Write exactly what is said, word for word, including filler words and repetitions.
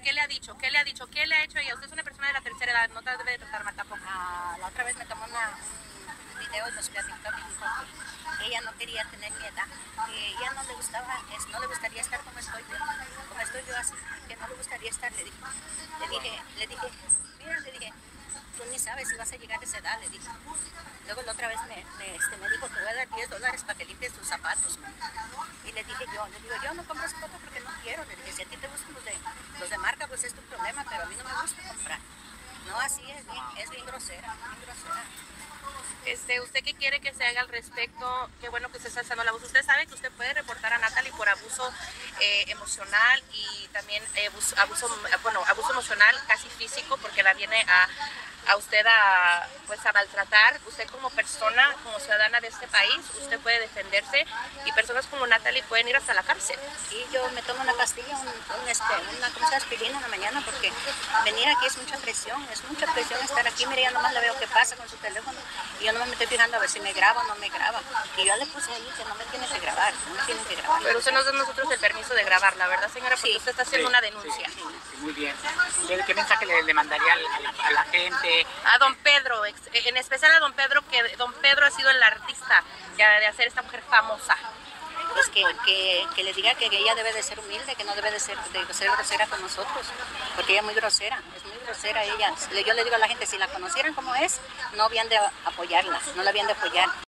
¿qué le ha dicho? ¿Qué le ha dicho? ¿Qué le ha hecho ella? Usted es una persona de la tercera edad, no te debe de tratar mal tampoco. Ah, la otra vez me tomó una, un video y nos platicó y dijo que ella no quería tener mi edad, que ella no le gustaba, es, no le gustaría estar como estoy yo, como estoy yo así, que no le gustaría estar, le dije, le dije, le dije, mira, le dije, tú ni sabes si vas a llegar a esa edad, le dije. Luego la otra vez me, me, este, me dijo, te voy a dar diez dólares para que limpies tus zapatos. Y le dije yo, le digo, yo no compro zapatos porque no quiero. Le dije, si a ti te gustan los de, los de marca, pues es tu problema, pero a mí no me gusta comprar. No, así es bien, es bien grosera, bien grosera. Este, ¿usted qué quiere que se haga al respecto? Qué bueno que usted está haciendo la voz. Usted sabe que usted puede reportar a Natalie por abuso eh, emocional y también eh, abuso, abuso, bueno, abuso emocional casi físico, porque la viene a, a usted a, pues, a maltratar. Usted como persona, como ciudadana de este país, usted puede defenderse y personas como Natalie pueden ir hasta la cárcel. Y yo me tomo una pastilla, un, un, este, una cosa de aspirina en la mañana, porque venir aquí es mucha presión, es mucha presión estar aquí. Mire, ya nomás la veo que pasa con su teléfono y yo no me estoy fijando a ver si me graba o no me graba. Y yo le puse ahí que no me tiene que grabar, no me tiene que grabar. Pero usted nos da a nosotros el permiso de grabarla, ¿verdad, señora? Porque Sí, usted está haciendo sí, una denuncia. Sí, sí, muy bien. ¿Qué mensaje le, le mandaría a la, a la gente? A don Pedro, en especial a don Pedro, que don Pedro ha sido el artista de hacer esta mujer famosa. Pues que, que, que le diga que ella debe de ser humilde, que no debe de ser, de ser grosera con nosotros, porque ella es muy grosera, es muy grosera ella. Yo le digo a la gente, si la conocieran como es, no habían de apoyarla, no la habían de apoyar.